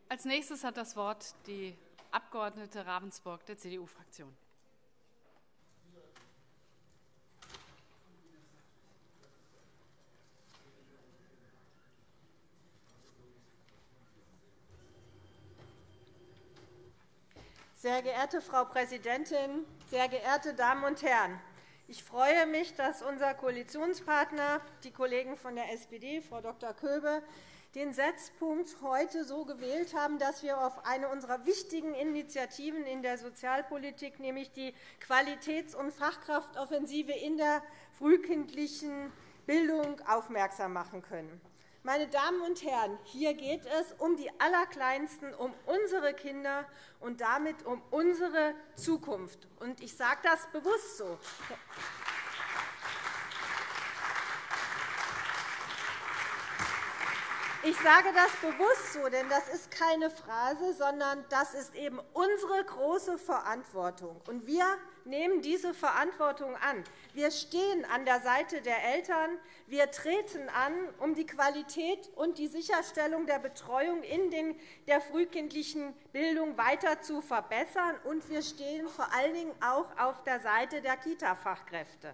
Als nächstes hat das Wort die Abg. Ravensburg der CDU-Fraktion. Sehr geehrte Frau Präsidentin, sehr geehrte Damen und Herren! Ich freue mich, dass unser Koalitionspartner, die Kollegen von der SPD, Frau Dr. Köbe, den Setzpunkt heute so gewählt haben, dass wir auf eine unserer wichtigen Initiativen in der Sozialpolitik, nämlich die Qualitäts- und Fachkraftoffensive in der frühkindlichen Bildung, aufmerksam machen können. Meine Damen und Herren, hier geht es um die Allerkleinsten, um unsere Kinder und damit um unsere Zukunft. Und ich sage das bewusst so. Ich sage das bewusst so, denn das ist keine Phrase, sondern das ist eben unsere große Verantwortung. Und wir nehmen diese Verantwortung an. Wir stehen an der Seite der Eltern. Wir treten an, um die Qualität und die Sicherstellung der Betreuung in der frühkindlichen Bildung weiter zu verbessern. Und wir stehen vor allen Dingen auch auf der Seite der Kita-Fachkräfte.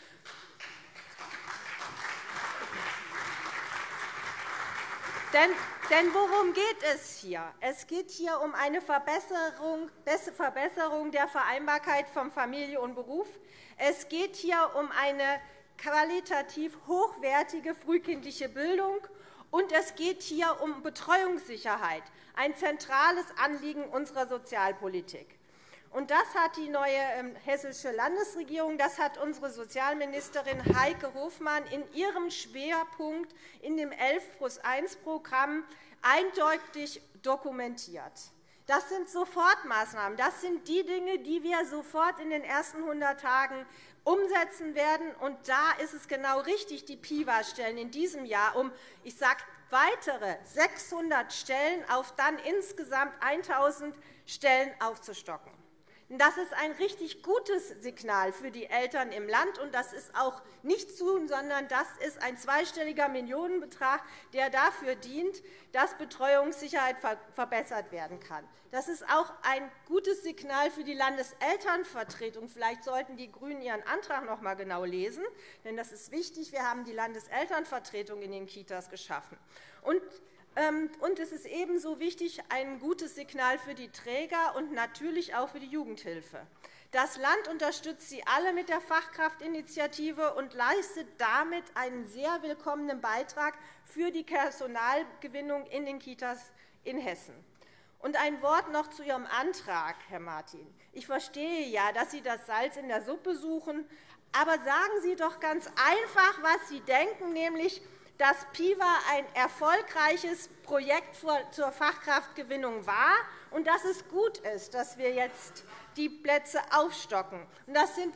Denn worum geht es hier? Es geht hier um eine Verbesserung der Vereinbarkeit von Familie und Beruf. Es geht hier um eine qualitativ hochwertige frühkindliche Bildung. Und es geht hier um Betreuungssicherheit, ein zentrales Anliegen unserer Sozialpolitik. Und das hat die neue hessische Landesregierung, das hat unsere Sozialministerin Heike Hofmann in ihrem Schwerpunkt in dem 11+1-Programm eindeutig dokumentiert. Das sind Sofortmaßnahmen. Das sind die Dinge, die wir sofort in den ersten 100 Tagen umsetzen werden. Und da ist es genau richtig, die PIVA-Stellen in diesem Jahr ich sage, weitere 600 Stellen auf dann insgesamt 1.000 Stellen aufzustocken. Das ist ein richtig gutes Signal für die Eltern im Land. Und das ist auch nicht tun, sondern das ist ein zweistelliger Millionenbetrag, der dafür dient, dass Betreuungssicherheit verbessert werden kann. Das ist auch ein gutes Signal für die Landeselternvertretung. Vielleicht sollten die GRÜNEN Ihren Antrag noch einmal genau lesen, denn das ist wichtig. Wir haben die Landeselternvertretung in den Kitas geschaffen. Und es ist ebenso wichtig, ein gutes Signal für die Träger und natürlich auch für die Jugendhilfe. Das Land unterstützt sie alle mit der Fachkraftinitiative und leistet damit einen sehr willkommenen Beitrag für die Personalgewinnung in den Kitas in Hessen. Und ein Wort noch zu Ihrem Antrag, Herr Martin. Ich verstehe ja, dass Sie das Salz in der Suppe suchen. Aber sagen Sie doch ganz einfach, was Sie denken, nämlich, dass PIVA ein erfolgreiches Projekt zur Fachkraftgewinnung war und dass es gut ist, dass wir jetzt die Plätze aufstocken. Das sind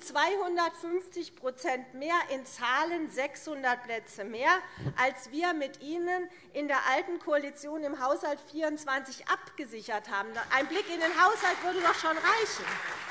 250% mehr in Zahlen, 600 Plätze mehr, als wir mit Ihnen in der alten Koalition im Haushalt 24 abgesichert haben. Ein Blick in den Haushalt würde doch schon reichen.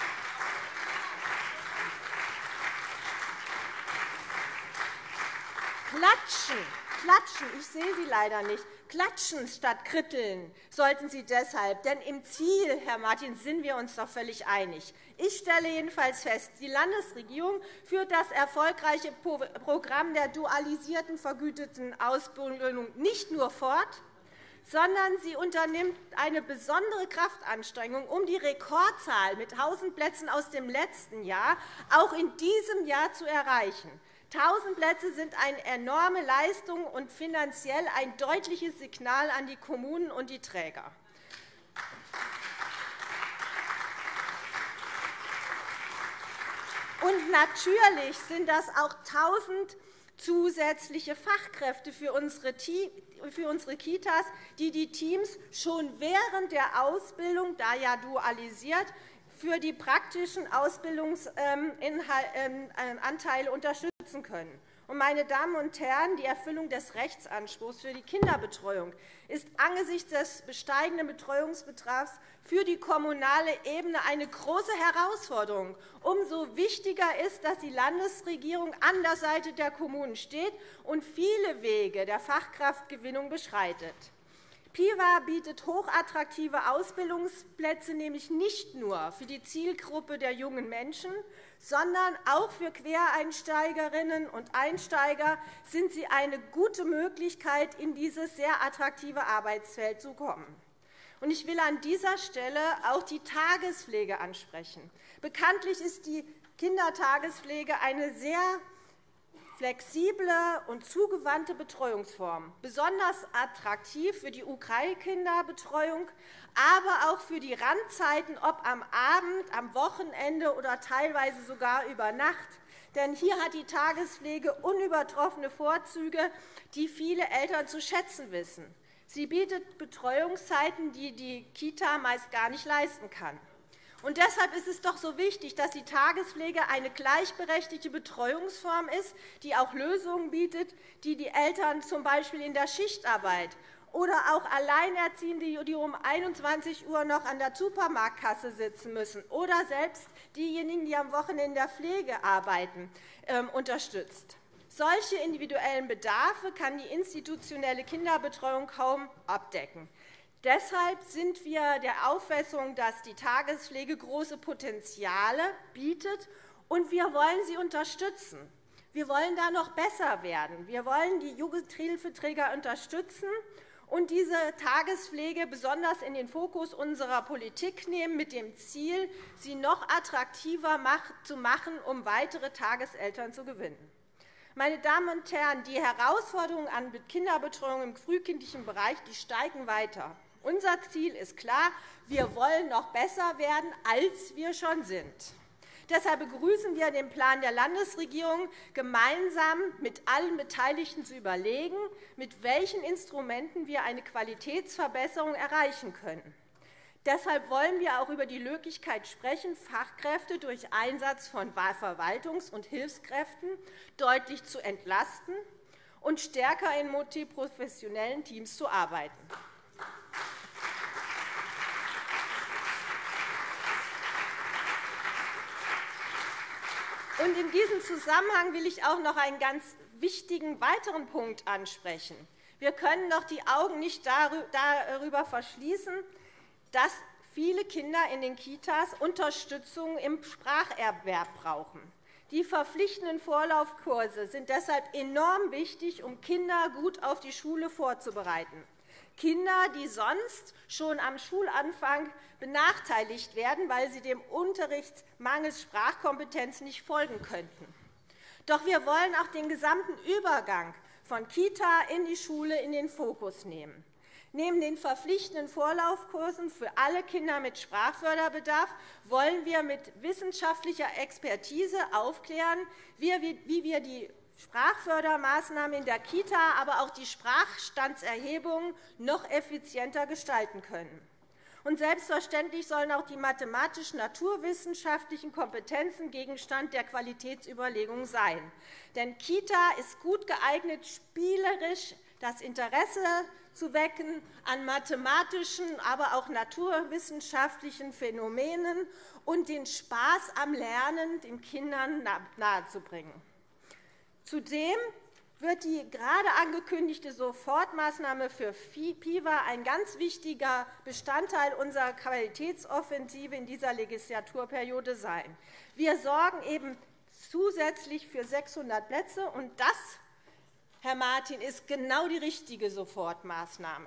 Klatschen, ich sehe Sie leider nicht. Klatschen statt kritteln sollten Sie deshalb. Denn im Ziel, Herr Martin, sind wir uns doch völlig einig. Ich stelle jedenfalls fest, die Landesregierung führt das erfolgreiche Programm der dualisierten vergüteten Ausbildung nicht nur fort, sondern sie unternimmt eine besondere Kraftanstrengung, um die Rekordzahl mit 1.000 Plätzen aus dem letzten Jahr auch in diesem Jahr zu erreichen. 1.000 Plätze sind eine enorme Leistung und finanziell ein deutliches Signal an die Kommunen und die Träger. Und natürlich sind das auch 1.000 zusätzliche Fachkräfte für unsere Kitas, die die Teams schon während der Ausbildung, da ja dualisiert, für die praktischen Ausbildungsanteile unterstützen können. Meine Damen und Herren, die Erfüllung des Rechtsanspruchs für die Kinderbetreuung ist angesichts des steigenden Betreuungsbedarfs für die kommunale Ebene eine große Herausforderung. Umso wichtiger ist, dass die Landesregierung an der Seite der Kommunen steht und viele Wege der Fachkraftgewinnung beschreitet. PIWA bietet hochattraktive Ausbildungsplätze, nämlich nicht nur für die Zielgruppe der jungen Menschen, sondern auch für Quereinsteigerinnen und Einsteiger sind sie eine gute Möglichkeit, in dieses sehr attraktive Arbeitsfeld zu kommen. Ich will an dieser Stelle auch die Tagespflege ansprechen. Bekanntlich ist die Kindertagespflege eine sehr flexible und zugewandte Betreuungsform, besonders attraktiv für die U3-Kinderbetreuung, aber auch für die Randzeiten, ob am Abend, am Wochenende oder teilweise sogar über Nacht. Denn hier hat die Tagespflege unübertroffene Vorzüge, die viele Eltern zu schätzen wissen. Sie bietet Betreuungszeiten, die die Kita meist gar nicht leisten kann. Und deshalb ist es doch so wichtig, dass die Tagespflege eine gleichberechtigte Betreuungsform ist, die auch Lösungen bietet, die die Eltern z.B. in der Schichtarbeit oder auch Alleinerziehende, die um 21 Uhr noch an der Supermarktkasse sitzen müssen, oder selbst diejenigen, die am Wochenende in der Pflege arbeiten, unterstützt. Solche individuellen Bedarfe kann die institutionelle Kinderbetreuung kaum abdecken. Deshalb sind wir der Auffassung, dass die Tagespflege große Potenziale bietet, und wir wollen sie unterstützen. Wir wollen da noch besser werden. Wir wollen die Jugendhilfeträger unterstützen und diese Tagespflege besonders in den Fokus unserer Politik nehmen, mit dem Ziel, sie noch attraktiver zu machen, um weitere Tageseltern zu gewinnen. Meine Damen und Herren, die Herausforderungen an Kinderbetreuung im frühkindlichen Bereich steigen weiter. Unser Ziel ist klar, wir wollen noch besser werden, als wir schon sind. Deshalb begrüßen wir den Plan der Landesregierung, gemeinsam mit allen Beteiligten zu überlegen, mit welchen Instrumenten wir eine Qualitätsverbesserung erreichen können. Deshalb wollen wir auch über die Möglichkeit sprechen, Fachkräfte durch Einsatz von Verwaltungs- und Hilfskräften deutlich zu entlasten und stärker in multiprofessionellen Teams zu arbeiten. In diesem Zusammenhang will ich auch noch einen ganz wichtigen weiteren Punkt ansprechen. Wir können doch die Augen nicht darüber verschließen, dass viele Kinder in den Kitas Unterstützung im Spracherwerb brauchen. Die verpflichtenden Vorlaufkurse sind deshalb enorm wichtig, um Kinder gut auf die Schule vorzubereiten. Kinder, die sonst schon am Schulanfang benachteiligt werden, weil sie dem Unterricht mangels Sprachkompetenz nicht folgen könnten. Doch wir wollen auch den gesamten Übergang von Kita in die Schule in den Fokus nehmen. Neben den verpflichtenden Vorlaufkursen für alle Kinder mit Sprachförderbedarf wollen wir mit wissenschaftlicher Expertise aufklären, wie wir die Sprachfördermaßnahmen in der Kita, aber auch die Sprachstandserhebung noch effizienter gestalten können. Und selbstverständlich sollen auch die mathematisch-naturwissenschaftlichen Kompetenzen Gegenstand der Qualitätsüberlegung sein. Denn Kita ist gut geeignet, spielerisch das Interesse zu wecken an mathematischen, aber auch naturwissenschaftlichen Phänomenen und den Spaß am Lernen den Kindern nahezubringen. Zudem wird die gerade angekündigte Sofortmaßnahme für PIWA ein ganz wichtiger Bestandteil unserer Qualitätsoffensive in dieser Legislaturperiode sein. Wir sorgen eben zusätzlich für 600 Plätze, und das, Herr Martin, ist genau die richtige Sofortmaßnahme.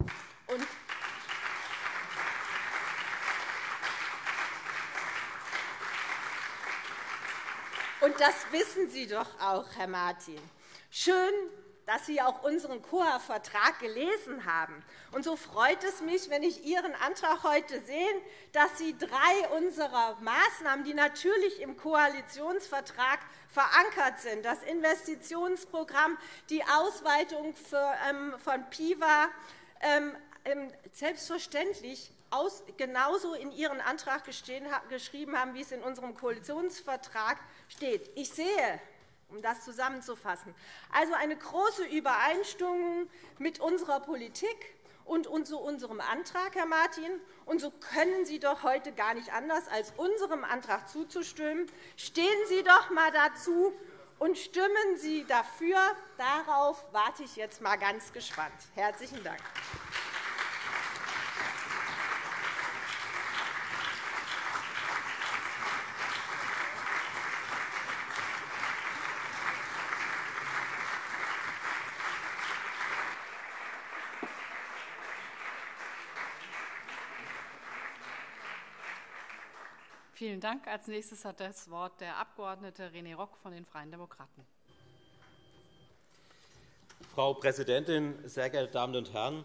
Und das wissen Sie doch auch, Herr Martin. Schön, dass Sie auch unseren COA-Vertrag gelesen haben. Und so freut es mich, wenn ich Ihren Antrag heute sehe, dass Sie 3 unserer Maßnahmen, die natürlich im Koalitionsvertrag verankert sind, das Investitionsprogramm, die Ausweitung von PIWA, selbstverständlich genauso in Ihren Antrag geschrieben haben, wie es in unserem Koalitionsvertrag steht. Ich sehe, um das zusammenzufassen, also eine große Übereinstimmung mit unserer Politik und unserem Antrag, Herr Martin. Und so können Sie doch heute gar nicht anders, als unserem Antrag zuzustimmen. Stehen Sie doch einmal dazu und stimmen Sie dafür. Darauf warte ich jetzt einmal ganz gespannt. Herzlichen Dank. Vielen Dank. Als nächstes hat das Wort der Abg. René Rock von den Freien Demokraten. Frau Präsidentin, sehr geehrte Damen und Herren!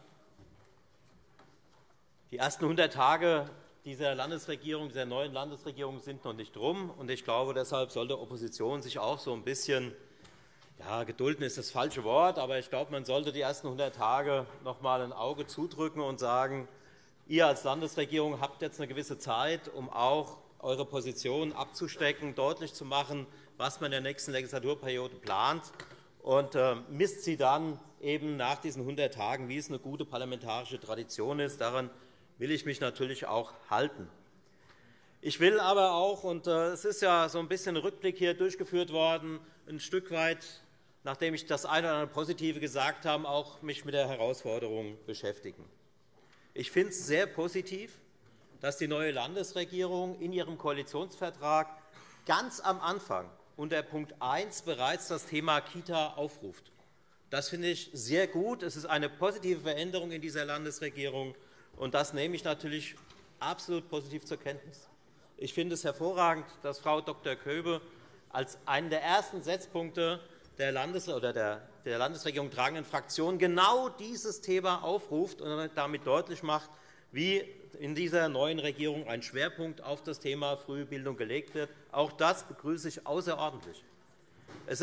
Die ersten 100 Tage dieser Landesregierung, dieser neuen Landesregierung sind noch nicht rum. Und ich glaube, deshalb sollte die Opposition sich auch so ein bisschen, ja, gedulden ist das falsche Wort, aber ich glaube, man sollte die ersten 100 Tage noch einmal ein Auge zudrücken und sagen, ihr als Landesregierung habt jetzt eine gewisse Zeit, um auch eure Position abzustecken, deutlich zu machen, was man in der nächsten Legislaturperiode plant, und misst sie dann eben nach diesen 100 Tagen, wie es eine gute parlamentarische Tradition ist. Daran will ich mich natürlich auch halten. Ich will aber auch, und es ist ja so ein bisschen ein Rückblick hier durchgeführt worden, ein Stück weit, nachdem ich das eine oder andere Positive gesagt habe, auch mich mit der Herausforderung beschäftigen. Ich finde es sehr positiv, dass die neue Landesregierung in ihrem Koalitionsvertrag ganz am Anfang unter Punkt 1 bereits das Thema Kita aufruft. Das finde ich sehr gut. Es ist eine positive Veränderung in dieser Landesregierung, und das nehme ich natürlich absolut positiv zur Kenntnis. Ich finde es hervorragend, dass Frau Dr. Köbe als einen der ersten Setzpunkte der Landesregierung tragenden Fraktion genau dieses Thema aufruft und damit deutlich macht, wie in dieser neuen Regierung ein Schwerpunkt auf das Thema frühe Bildung gelegt wird. Auch das begrüße ich außerordentlich. Es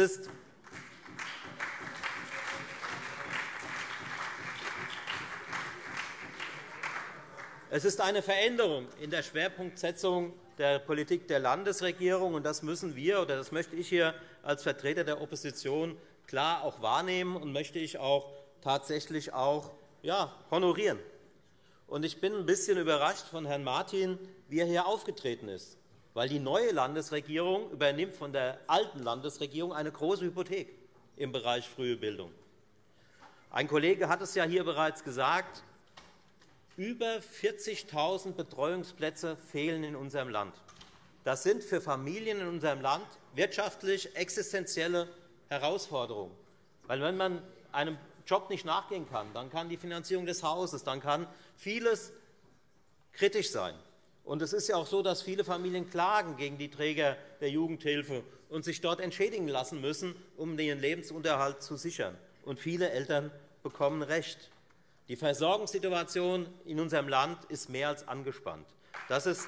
ist eine Veränderung in der Schwerpunktsetzung der Politik der Landesregierung, und das müssen wir, oder das möchte ich hier als Vertreter der Opposition klar auch wahrnehmen und möchte ich auch tatsächlich auch honorieren. Und ich bin ein bisschen überrascht von Herrn Martin, wie er hier aufgetreten ist, weil die neue Landesregierung übernimmt von der alten Landesregierung eine große Hypothek im Bereich frühe Bildung. Ein Kollege hat es ja hier bereits gesagt, über 40.000 Betreuungsplätze fehlen in unserem Land. Das sind für Familien in unserem Land wirtschaftlich existenzielle Herausforderungen. Weil wenn man einem Job nicht nachgehen kann, dann kann die Finanzierung des Hauses, dann kann vieles kritisch sein. Und es ist ja auch so, dass viele Familien klagen gegen die Träger der Jugendhilfe und sich dort entschädigen lassen müssen, um ihren Lebensunterhalt zu sichern. Und viele Eltern bekommen Recht. Die Versorgungssituation in unserem Land ist mehr als angespannt. Das ist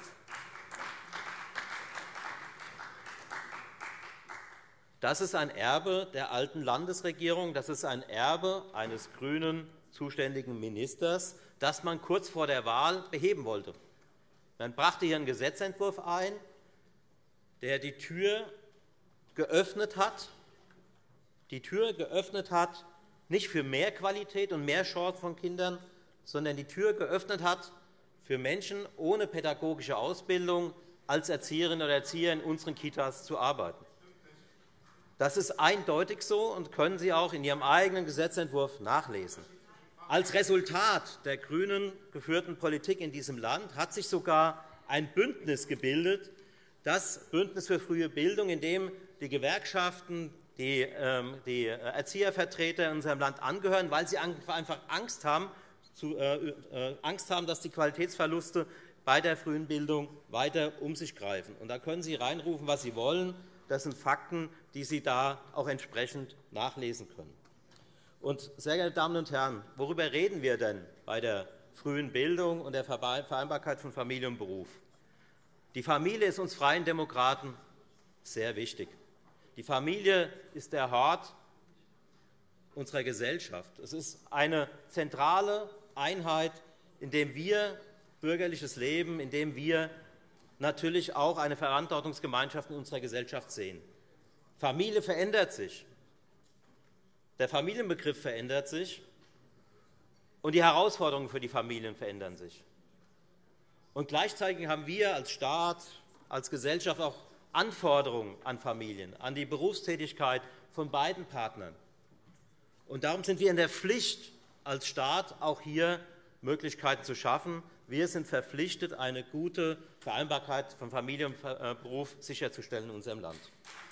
ein Erbe der alten Landesregierung. Das ist ein Erbe eines grünen zuständigen Ministers, das man kurz vor der Wahl beheben wollte. Man brachte hier einen Gesetzentwurf ein, der die Tür geöffnet hat, nicht für mehr Qualität und mehr Chancen von Kindern, sondern die Tür geöffnet hat für Menschen ohne pädagogische Ausbildung als Erzieherinnen oder Erzieher in unseren Kitas zu arbeiten. Das ist eindeutig so und können Sie auch in Ihrem eigenen Gesetzentwurf nachlesen. Als Resultat der grünen geführten Politik in diesem Land hat sich sogar ein Bündnis gebildet, das Bündnis für frühe Bildung, in dem die Gewerkschaften, die Erziehervertreter in unserem Land angehören, weil sie einfach Angst haben, dass die Qualitätsverluste bei der frühen Bildung weiter um sich greifen. Und da können Sie reinrufen, was Sie wollen. Das sind Fakten, die Sie da auch entsprechend nachlesen können. Und, sehr geehrte Damen und Herren, worüber reden wir denn bei der frühen Bildung und der Vereinbarkeit von Familie und Beruf? Die Familie ist uns Freien Demokraten sehr wichtig. Die Familie ist der Hort unserer Gesellschaft. Es ist eine zentrale Einheit, in der wir bürgerliches Leben, in dem wir natürlich auch eine Verantwortungsgemeinschaft in unserer Gesellschaft sehen. Familie verändert sich. Der Familienbegriff verändert sich, und die Herausforderungen für die Familien verändern sich. Und gleichzeitig haben wir als Staat, als Gesellschaft auch Anforderungen an Familien, an die Berufstätigkeit von beiden Partnern. Und darum sind wir in der Pflicht, als Staat auch hier Möglichkeiten zu schaffen. Wir sind verpflichtet, eine gute Vereinbarkeit von Familie und Beruf sicherzustellen in unserem Land.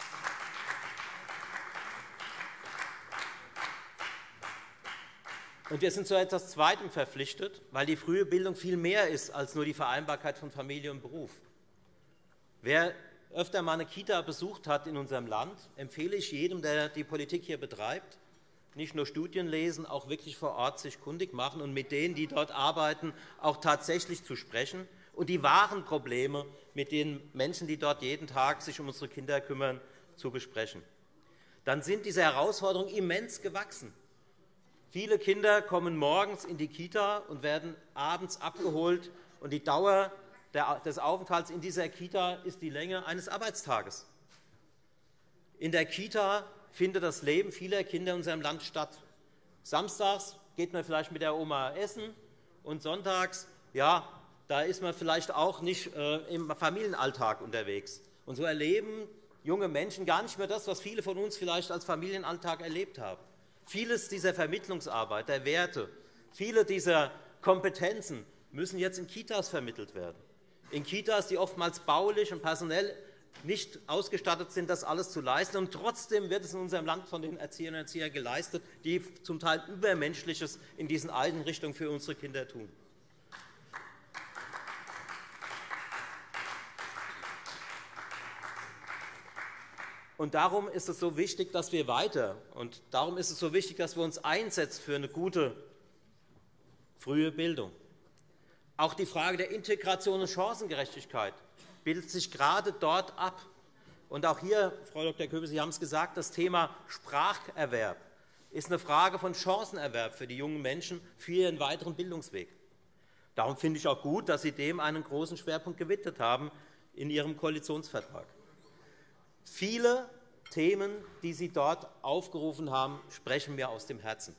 Und wir sind zu etwas Zweitem verpflichtet, weil die frühe Bildung viel mehr ist als nur die Vereinbarkeit von Familie und Beruf. Wer öfter mal eine Kita besucht hat in unserem Land, empfehle ich jedem, der die Politik hier betreibt, nicht nur Studien lesen, auch wirklich vor Ort sich kundig machen und mit denen, die dort arbeiten, auch tatsächlich zu sprechen und die wahren Probleme mit den Menschen, die dort jeden Tag sich um unsere Kinder kümmern, zu besprechen. Dann sind diese Herausforderungen immens gewachsen. Viele Kinder kommen morgens in die Kita und werden abends abgeholt, und die Dauer des Aufenthalts in dieser Kita ist die Länge eines Arbeitstages. In der Kita findet das Leben vieler Kinder in unserem Land statt. Samstags geht man vielleicht mit der Oma essen, und sonntags, ja, da ist man vielleicht auch nicht im Familienalltag unterwegs. Und so erleben junge Menschen gar nicht mehr das, was viele von uns vielleicht als Familienalltag erlebt haben. Vieles dieser Vermittlungsarbeit, der Werte, viele dieser Kompetenzen müssen jetzt in Kitas vermittelt werden. In Kitas, die oftmals baulich und personell nicht ausgestattet sind, das alles zu leisten. Und trotzdem wird es in unserem Land von den Erzieherinnen und Erziehern geleistet, die zum Teil Übermenschliches in diesen Einrichtungen für unsere Kinder tun. Und darum ist es so wichtig, dass wir weiter, und darum ist es so wichtig, dass wir uns einsetzen für eine gute frühe Bildung. Auch die Frage der Integration und Chancengerechtigkeit bildet sich gerade dort ab. Und auch hier, Frau Dr. Köbel, Sie haben es gesagt, das Thema Spracherwerb ist eine Frage von Chancenerwerb für die jungen Menschen für ihren weiteren Bildungsweg. Darum finde ich auch gut, dass Sie dem einen großen Schwerpunkt gewidmet haben in Ihrem Koalitionsvertrag. Viele Themen, die Sie dort aufgerufen haben, sprechen mir aus dem Herzen.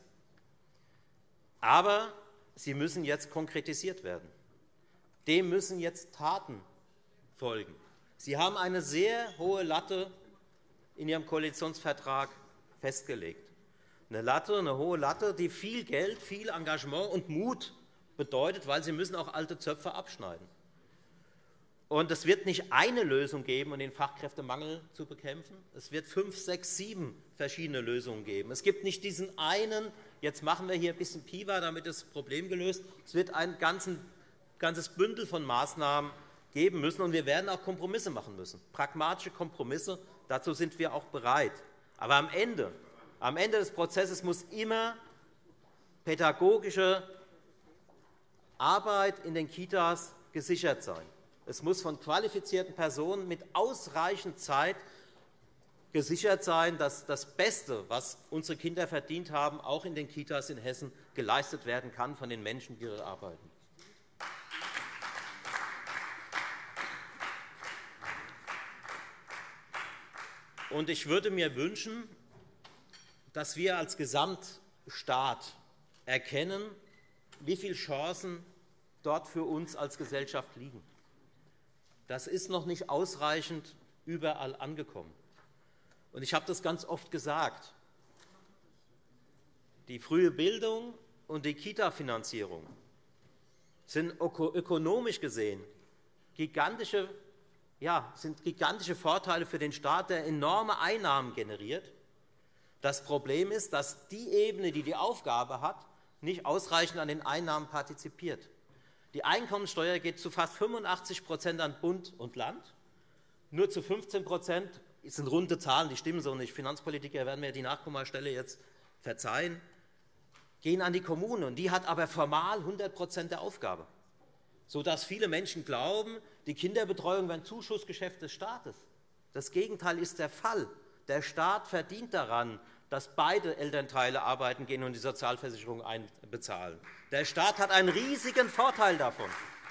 Aber sie müssen jetzt konkretisiert werden. Dem müssen jetzt Taten folgen. Sie haben eine sehr hohe Latte in Ihrem Koalitionsvertrag festgelegt. Eine hohe Latte, die viel Geld, viel Engagement und Mut bedeutet, weil Sie müssen auch alte Zöpfe abschneiden. Und es wird nicht eine Lösung geben, um den Fachkräftemangel zu bekämpfen. Es wird 5, 6, 7 verschiedene Lösungen geben. Es gibt nicht diesen einen, jetzt machen wir hier ein bisschen Piva, damit das Problem gelöst. Es wird ein ganzes Bündel von Maßnahmen geben müssen, und wir werden auch Kompromisse machen müssen. Pragmatische Kompromisse, dazu sind wir auch bereit. Aber am Ende des Prozesses muss immer pädagogische Arbeit in den Kitas gesichert sein. Es muss von qualifizierten Personen mit ausreichend Zeit gesichert sein, dass das Beste, was unsere Kinder verdient haben, auch in den Kitas in Hessen geleistet werden kann von den Menschen, die dort arbeiten. Und ich würde mir wünschen, dass wir als Gesamtstaat erkennen, wie viele Chancen dort für uns als Gesellschaft liegen. Das ist noch nicht ausreichend überall angekommen. Und ich habe das ganz oft gesagt. Die frühe Bildung und die Kita-Finanzierung sind ökonomisch gesehen gigantische Vorteile für den Staat, der enorme Einnahmen generiert. Das Problem ist, dass die Ebene, die die Aufgabe hat, nicht ausreichend an den Einnahmen partizipiert. Die Einkommensteuer geht zu fast 85% an Bund und Land. Nur zu 15%, das sind runde Zahlen, die stimmen so nicht, Finanzpolitiker werden mir die Nachkommastelle jetzt verzeihen, gehen an die Kommune. Und die hat aber formal 100% der Aufgabe, sodass viele Menschen glauben, die Kinderbetreuung wäre ein Zuschussgeschäft des Staates. Das Gegenteil ist der Fall. Der Staat verdient daran, dass beide Elternteile arbeiten gehen und die Sozialversicherung einbezahlen. Der Staat hat einen riesigen Vorteil davon.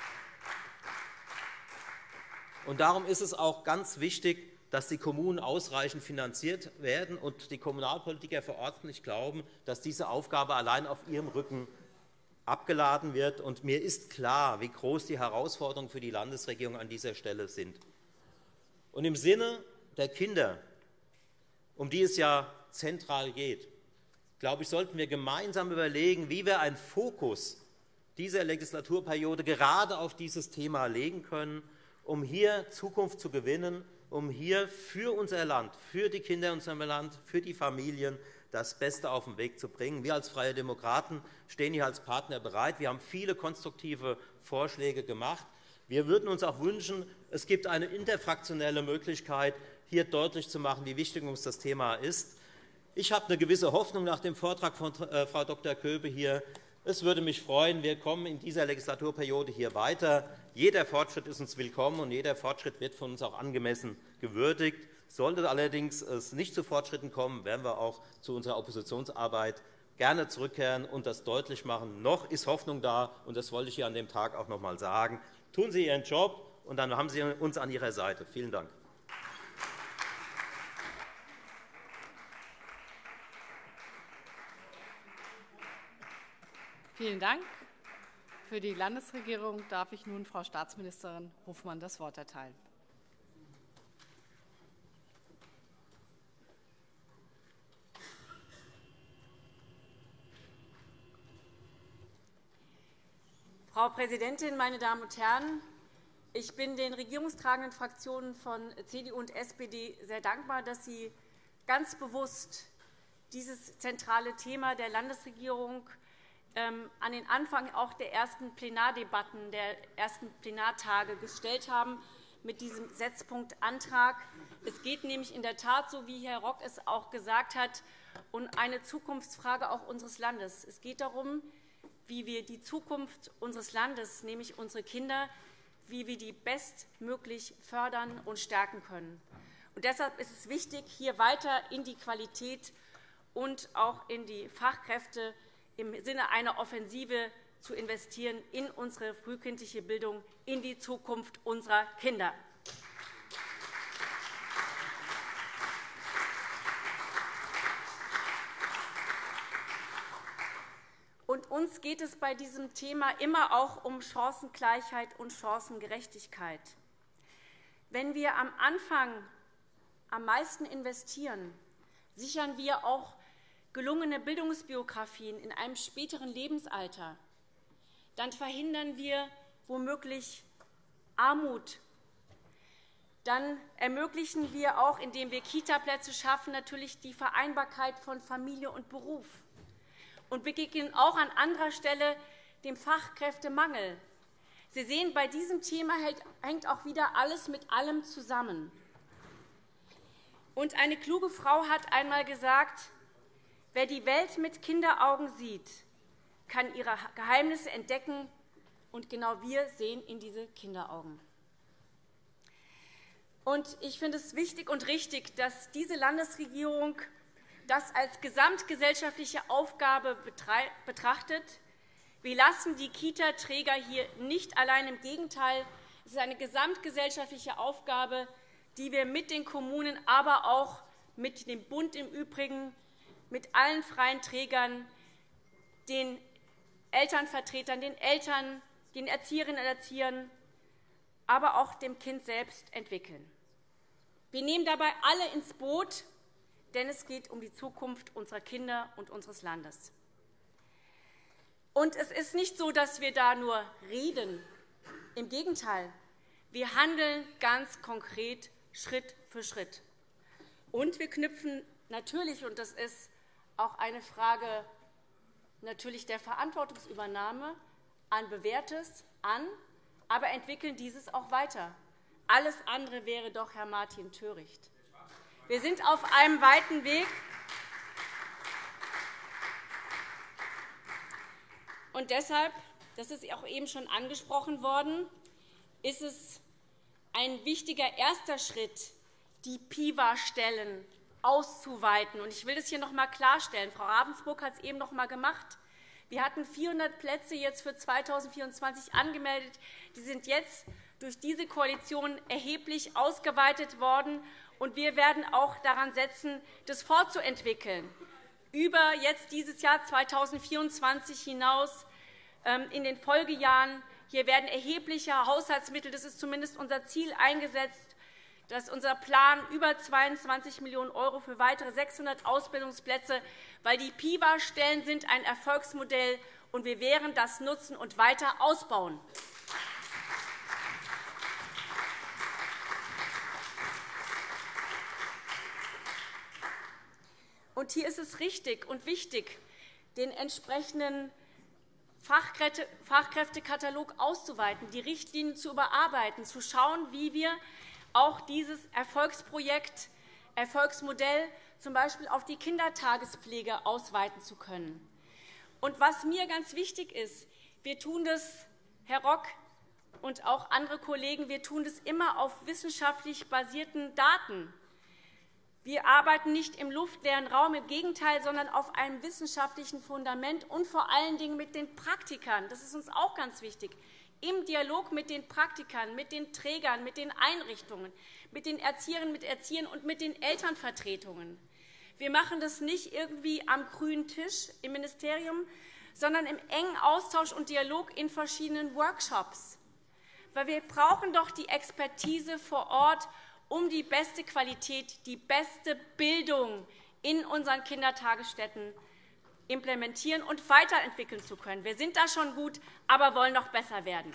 Und darum ist es auch ganz wichtig, dass die Kommunen ausreichend finanziert werden und die Kommunalpolitiker vor Ort nicht glauben, dass diese Aufgabe allein auf ihrem Rücken abgeladen wird. Und mir ist klar, wie groß die Herausforderungen für die Landesregierung an dieser Stelle sind. Und im Sinne der Kinder, um die es ja zentral geht, glaube ich, sollten wir gemeinsam überlegen, wie wir einen Fokus dieser Legislaturperiode gerade auf dieses Thema legen können, um hier Zukunft zu gewinnen, um hier für unser Land, für die Kinder in unserem Land, für die Familien das Beste auf den Weg zu bringen. Wir als Freie Demokraten stehen hier als Partner bereit. Wir haben viele konstruktive Vorschläge gemacht. Wir würden uns auch wünschen, es gibt eine interfraktionelle Möglichkeit, hier deutlich zu machen, wie wichtig uns das Thema ist. Ich habe eine gewisse Hoffnung nach dem Vortrag von Frau Dr. Köbe hier. Es würde mich freuen, wir kommen in dieser Legislaturperiode hier weiter. Jeder Fortschritt ist uns willkommen, und jeder Fortschritt wird von uns auch angemessen gewürdigt. Sollte allerdings es nicht zu Fortschritten kommen, werden wir auch zu unserer Oppositionsarbeit gerne zurückkehren und das deutlich machen. Noch ist Hoffnung da, und das wollte ich hier an dem Tag auch noch einmal sagen. Tun Sie Ihren Job, und dann haben Sie uns an Ihrer Seite. Vielen Dank. Vielen Dank. Für die Landesregierung darf ich nun Frau Staatsministerin Hofmann das Wort erteilen. Frau Präsidentin, meine Damen und Herren! Ich bin den regierungstragenden Fraktionen von CDU und SPD sehr dankbar, dass sie ganz bewusst dieses zentrale Thema der Landesregierung an den Anfang auch der ersten Plenardebatten, der ersten Plenartage gestellt haben mit diesem Setzpunktantrag. Es geht nämlich in der Tat, so wie Herr Rock es auch gesagt hat, um eine Zukunftsfrage auch unseres Landes. Es geht darum, wie wir die Zukunft unseres Landes, nämlich unsere Kinder, wie wir die bestmöglich fördern und stärken können. Und deshalb ist es wichtig, hier weiter in die Qualität und auch in die Fachkräfte im Sinne einer Offensive zu investieren in unsere frühkindliche Bildung, in die Zukunft unserer Kinder. Und uns geht es bei diesem Thema immer auch um Chancengleichheit und Chancengerechtigkeit. Wenn wir am Anfang am meisten investieren, sichern wir auch gelungene Bildungsbiografien in einem späteren Lebensalter. Dann verhindern wir womöglich Armut. Dann ermöglichen wir auch, indem wir Kitaplätze schaffen, natürlich die Vereinbarkeit von Familie und Beruf. Und begegnen auch an anderer Stelle dem Fachkräftemangel. Sie sehen, bei diesem Thema hängt auch wieder alles mit allem zusammen. Und eine kluge Frau hat einmal gesagt, wer die Welt mit Kinderaugen sieht, kann ihre Geheimnisse entdecken, und genau wir sehen in diese Kinderaugen. Und ich finde es wichtig und richtig, dass diese Landesregierung das als gesamtgesellschaftliche Aufgabe betrachtet. Wir lassen die Kita-Träger hier nicht allein. Im Gegenteil, es ist eine gesamtgesellschaftliche Aufgabe, die wir mit den Kommunen, aber auch mit dem Bund im Übrigen, mit allen freien Trägern, den Elternvertretern, den Eltern, den Erzieherinnen und Erziehern, aber auch dem Kind selbst entwickeln. Wir nehmen dabei alle ins Boot, denn es geht um die Zukunft unserer Kinder und unseres Landes. Und es ist nicht so, dass wir da nur reden. Im Gegenteil, wir handeln ganz konkret Schritt für Schritt. Und wir knüpfen natürlich, und das ist auch eine Frage natürlich der Verantwortungsübernahme, an Bewährtes an, aber entwickeln dieses auch weiter. Alles andere wäre doch, Herr Martin, töricht. Wir sind auf einem weiten Weg. Und deshalb, das ist auch eben schon angesprochen worden, ist es ein wichtiger erster Schritt, die PIVA-Stellen auszuweiten. Und ich will das hier noch einmal klarstellen. Frau Ravensburg hat es eben noch einmal gemacht. Wir hatten 400 Plätze jetzt für 2024 angemeldet. Die sind jetzt durch diese Koalition erheblich ausgeweitet worden. Und wir werden auch daran setzen, das fortzuentwickeln, über jetzt dieses Jahr 2024 hinaus in den Folgejahren. Hier werden erhebliche Haushaltsmittel, das ist zumindest unser Ziel, eingesetzt. Das ist unser Plan, über 22 Millionen € für weitere 600 Ausbildungsplätze, weil die PIVA-Stellen sind ein Erfolgsmodell, und wir werden das nutzen und weiter ausbauen. Und hier ist es richtig und wichtig, den entsprechenden Fachkräftekatalog auszuweiten, die Richtlinien zu überarbeiten, zu schauen, wie wir auch dieses Erfolgsmodell z. B. auf die Kindertagespflege ausweiten zu können. Und was mir ganz wichtig ist, wir tun das, Herr Rock und auch andere Kollegen, wir tun das immer auf wissenschaftlich basierten Daten. Wir arbeiten nicht im luftleeren Raum, im Gegenteil, sondern auf einem wissenschaftlichen Fundament und vor allen Dingen mit den Praktikern. Das ist uns auch ganz wichtig. Im Dialog mit den Praktikern, mit den Trägern, mit den Einrichtungen, mit den Erzieherinnen, mit Erziehern und mit den Elternvertretungen. Wir machen das nicht irgendwie am grünen Tisch im Ministerium, sondern im engen Austausch und Dialog in verschiedenen Workshops. Weil wir brauchen doch die Expertise vor Ort, um die beste Qualität, die beste Bildung in unseren Kindertagesstätten implementieren und weiterentwickeln zu können. Wir sind da schon gut, aber wollen noch besser werden.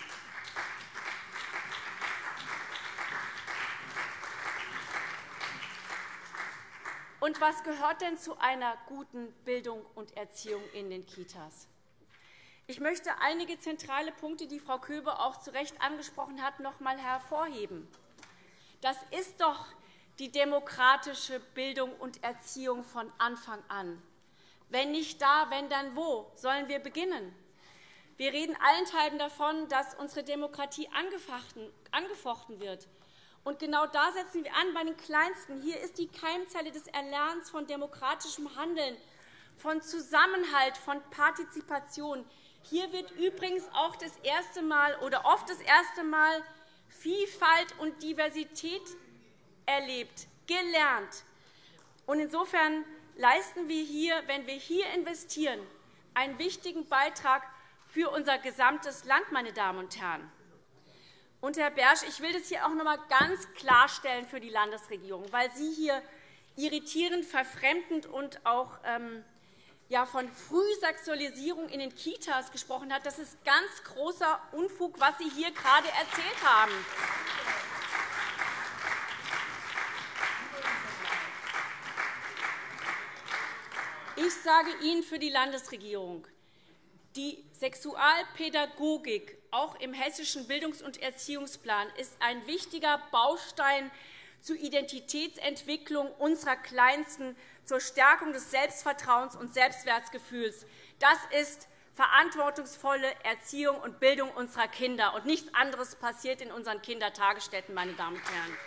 Und was gehört denn zu einer guten Bildung und Erziehung in den Kitas? Ich möchte einige zentrale Punkte, die Frau Köbe auch zu Recht angesprochen hat, noch einmal hervorheben. Das ist doch die demokratische Bildung und Erziehung von Anfang an. Wenn nicht da, wenn dann wo, sollen wir beginnen? Wir reden allenthalben davon, dass unsere Demokratie angefochten wird. Und genau da setzen wir an bei den Kleinsten. Hier ist die Keimzelle des Erlernens von demokratischem Handeln, von Zusammenhalt, von Partizipation. Hier wird übrigens auch das erste Mal oder oft das erste Mal Vielfalt und Diversität erlebt, gelernt. Und insofern leisten wir hier, wenn wir hier investieren, einen wichtigen Beitrag für unser gesamtes Land, meine Damen und Herren. Und, Herr Bersch, ich will das hier auch noch einmal ganz klarstellen für die Landesregierung, weil Sie hier irritierend, verfremdend und auch von Frühsexualisierung in den Kitas gesprochen hat. Das ist ganz großer Unfug, was Sie hier gerade erzählt haben. Ich sage Ihnen für die Landesregierung, die Sexualpädagogik auch im Hessischen Bildungs- und Erziehungsplan ist ein wichtiger Baustein zur Identitätsentwicklung unserer Kleinsten, zur Stärkung des Selbstvertrauens und Selbstwertgefühls. Das ist verantwortungsvolle Erziehung und Bildung unserer Kinder. Und nichts anderes passiert in unseren Kindertagesstätten, meine Damen und Herren.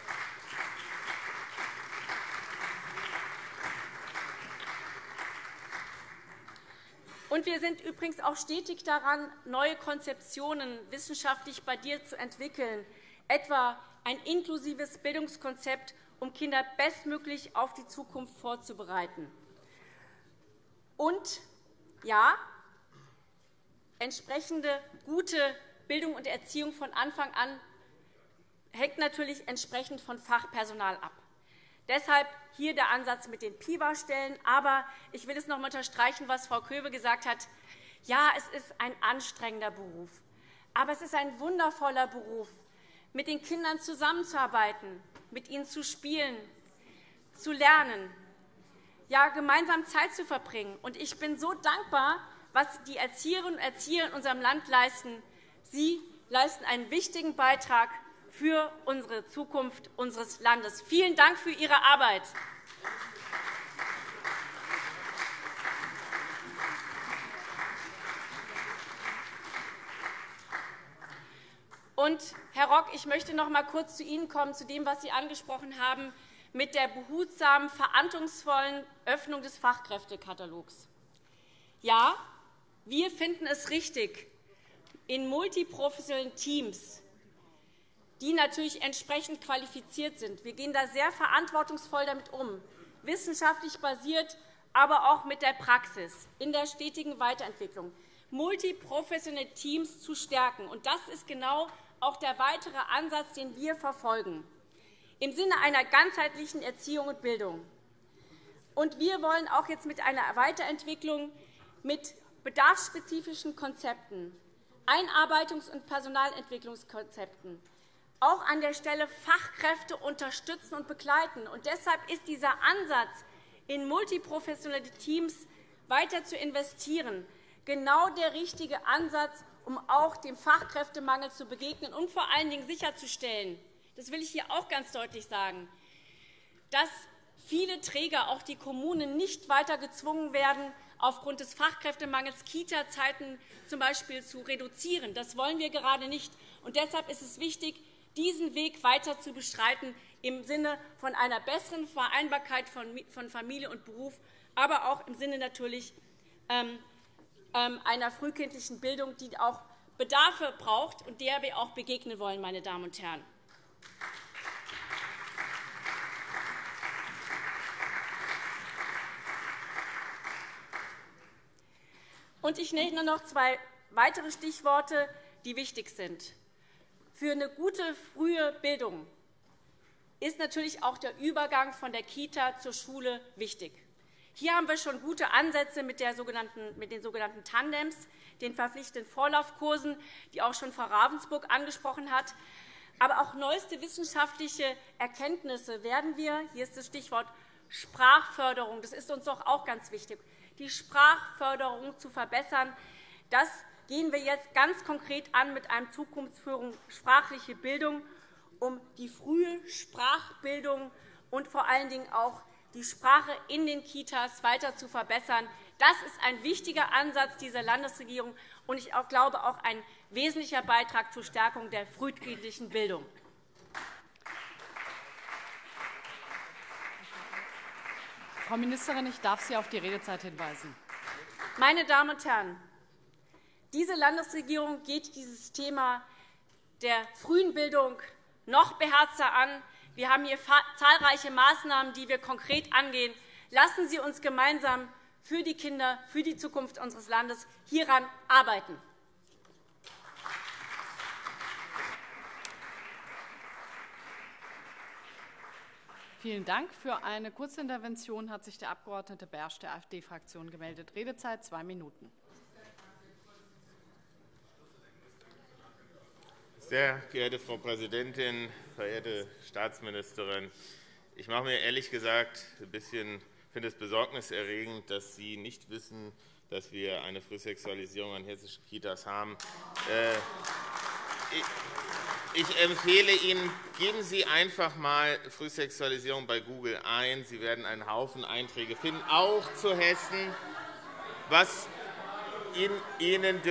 Und wir sind übrigens auch stetig daran, neue Konzeptionen wissenschaftlich basiert zu entwickeln, etwa ein inklusives Bildungskonzept, um Kinder bestmöglich auf die Zukunft vorzubereiten. Und ja, entsprechende gute Bildung und Erziehung von Anfang an hängt natürlich entsprechend von Fachpersonal ab. Deshalb hier der Ansatz mit den PIVA-Stellen. Aber ich will es noch einmal unterstreichen, was Frau Köbe gesagt hat. Ja, es ist ein anstrengender Beruf. Aber es ist ein wundervoller Beruf, mit den Kindern zusammenzuarbeiten, mit ihnen zu spielen, zu lernen, ja, gemeinsam Zeit zu verbringen. Und ich bin so dankbar, was die Erzieherinnen und Erzieher in unserem Land leisten. Sie leisten einen wichtigen Beitrag für unsere Zukunft unseres Landes. Vielen Dank für Ihre Arbeit. Und, Herr Rock, ich möchte noch einmal kurz zu Ihnen kommen, zu dem, was Sie angesprochen haben, mit der behutsamen, verantwortungsvollen Öffnung des Fachkräftekatalogs. Ja, wir finden es richtig, in multiprofessionellen Teams, die natürlich entsprechend qualifiziert sind. Wir gehen da sehr verantwortungsvoll damit um, wissenschaftlich basiert, aber auch mit der Praxis, in der stetigen Weiterentwicklung, multiprofessionelle Teams zu stärken. Und das ist genau auch der weitere Ansatz, den wir verfolgen, im Sinne einer ganzheitlichen Erziehung und Bildung. Und wir wollen auch jetzt mit einer Weiterentwicklung mit bedarfsspezifischen Konzepten, Einarbeitungs- und Personalentwicklungskonzepten, auch an der Stelle Fachkräfte unterstützen und begleiten. Und deshalb ist dieser Ansatz, in multiprofessionelle Teams weiter zu investieren, genau der richtige Ansatz, um auch dem Fachkräftemangel zu begegnen und vor allen Dingen sicherzustellen, das will ich hier auch ganz deutlich sagen, dass viele Träger, auch die Kommunen, nicht weiter gezwungen werden, aufgrund des Fachkräftemangels Kita-Zeiten z. B. zu reduzieren. Das wollen wir gerade nicht. Und deshalb ist es wichtig, diesen Weg weiter zu bestreiten im Sinne von einer besseren Vereinbarkeit von Familie und Beruf, aber auch im Sinne natürlich einer frühkindlichen Bildung, die auch Bedarfe braucht und der wir auch begegnen wollen, meine Damen und Herren. Und ich nenne noch 2 weitere Stichworte, die wichtig sind. Für eine gute frühe Bildung ist natürlich auch der Übergang von der Kita zur Schule wichtig. Hier haben wir schon gute Ansätze mit den sogenannten Tandems, den verpflichtenden Vorlaufkursen, die auch schon Frau Ravensburg angesprochen hat. Aber auch neueste wissenschaftliche Erkenntnisse werden wir, hier ist das Stichwort Sprachförderung, das ist uns doch auch ganz wichtig, die Sprachförderung zu verbessern. Das gehen wir jetzt ganz konkret an mit einem Zukunftsforum Sprachliche Bildung, um die frühe Sprachbildung und vor allen Dingen auch die Sprache in den Kitas weiter zu verbessern. Das ist ein wichtiger Ansatz dieser Landesregierung und ich glaube auch ein wesentlicher Beitrag zur Stärkung der frühkindlichen Bildung. Frau Ministerin, ich darf Sie auf die Redezeit hinweisen. Meine Damen und Herren, diese Landesregierung geht dieses Thema der frühen Bildung noch beherzter an. Wir haben hier zahlreiche Maßnahmen, die wir konkret angehen. Lassen Sie uns gemeinsam für die Kinder, für die Zukunft unseres Landes hieran arbeiten. Vielen Dank. Für eine Kurzintervention hat sich der Abg. Bersch der AfD-Fraktion gemeldet. Redezeit 2 Minuten. Sehr geehrte Frau Präsidentin, verehrte Staatsministerin! Ich mache mir ehrlich gesagt finde es besorgniserregend, dass Sie nicht wissen, dass wir eine Frühsexualisierung an hessischen Kitas haben. Ich empfehle Ihnen, geben Sie einfach einmal Frühsexualisierung bei Google ein. Sie werden einen Haufen Einträge finden, auch zu Hessen. Was Ihnen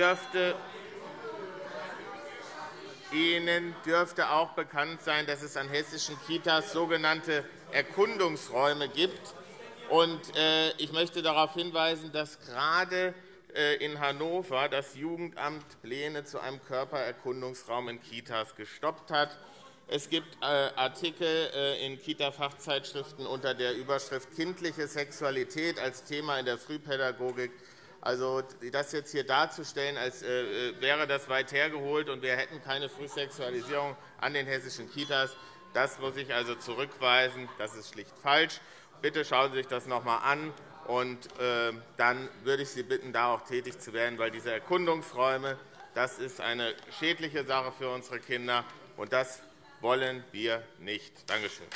dürfte auch bekannt sein, dass es an hessischen Kitas sogenannte Erkundungsräume gibt. Ich möchte darauf hinweisen, dass gerade in Hannover das Jugendamt Pläne zu einem Körpererkundungsraum in Kitas gestoppt hat. Es gibt Artikel in Kita-Fachzeitschriften unter der Überschrift Kindliche Sexualität als Thema in der Frühpädagogik. Also, das jetzt hier darzustellen, als wäre das weit hergeholt und wir hätten keine Frühsexualisierung an den hessischen Kitas, das muss ich also zurückweisen. Das ist schlicht falsch. Bitte schauen Sie sich das noch einmal an. Und dann würde ich Sie bitten, da auch tätig zu werden, weil diese Erkundungsräume, das ist eine schädliche Sache für unsere Kinder, und das wollen wir nicht. Danke schön.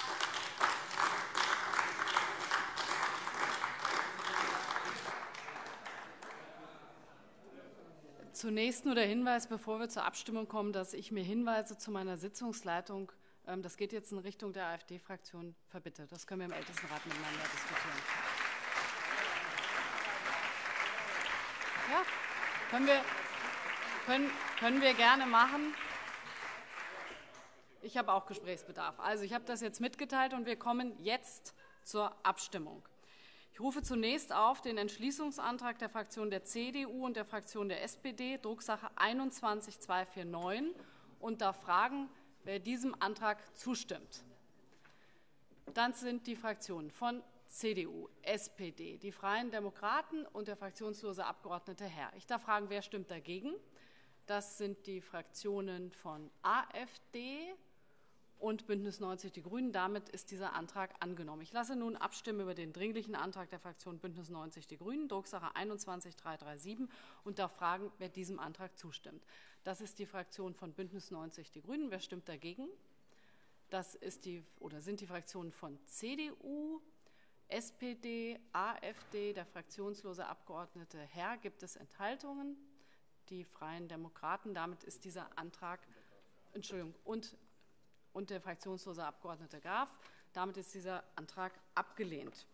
Zunächst nur der Hinweis, bevor wir zur Abstimmung kommen, dass ich mir Hinweise zu meiner Sitzungsleitung, das geht jetzt in Richtung der AfD-Fraktion, verbitte. Das können wir im Ältestenrat miteinander diskutieren. Ja, können wir gerne machen. Ich habe auch Gesprächsbedarf. Also, ich habe das jetzt mitgeteilt, und wir kommen jetzt zur Abstimmung. Ich rufe zunächst auf den Entschließungsantrag der Fraktion der CDU und der Fraktion der SPD, Drucksache 21-249, und darf fragen, wer diesem Antrag zustimmt. Dann sind die Fraktionen von CDU, SPD, die Freien Demokraten und der fraktionslose Abgeordnete Herr. Ich darf fragen, wer stimmt dagegen? Das sind die Fraktionen von AfD und BÜNDNIS 90 die GRÜNEN. Damit ist dieser Antrag angenommen. Ich lasse nun abstimmen über den Dringlichen Antrag der Fraktion BÜNDNIS 90 die GRÜNEN, Drucksache 21-337, und darf fragen, wer diesem Antrag zustimmt. Das ist die Fraktion von BÜNDNIS 90 die GRÜNEN. Wer stimmt dagegen? Das sind die Fraktionen von CDU, SPD, AfD, der fraktionslose Abgeordnete Herr. Gibt es Enthaltungen? Die Freien Demokraten. Damit ist dieser Antrag, Entschuldigung, und der fraktionslose Abgeordnete Graf. Damit ist dieser Antrag abgelehnt.